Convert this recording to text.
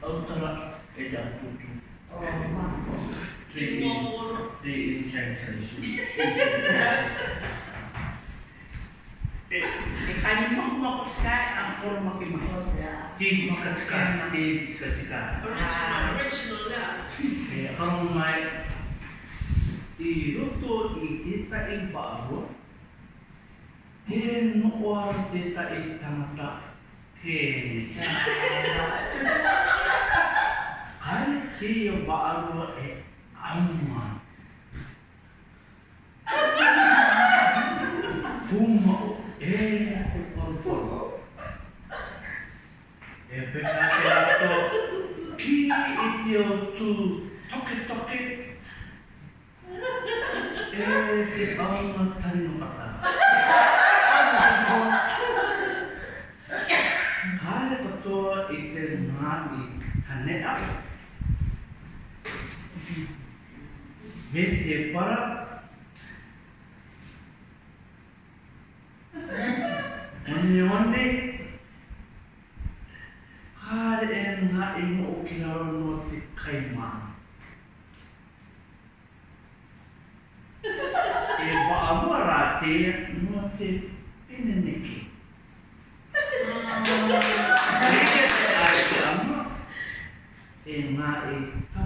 Autara e te atutu. Te translation. E kani maku tika ang koro makimaku. Te tika. Original lah. Kalau mai I roto I teta I wa'arua, he noa teta I tangata pēne. Kai te wa'arua e auma. Puma'o e te poroporo. E peka te ato ki I te o tū toke. E te aunga tari no kata. Kare katoa I te ngāi tanea. Me te para. One. Kare e ngāi mo o ki raro no te kaimāna. E wa'arua rā te no te peneneke. Neke te ai te ama, e ngā e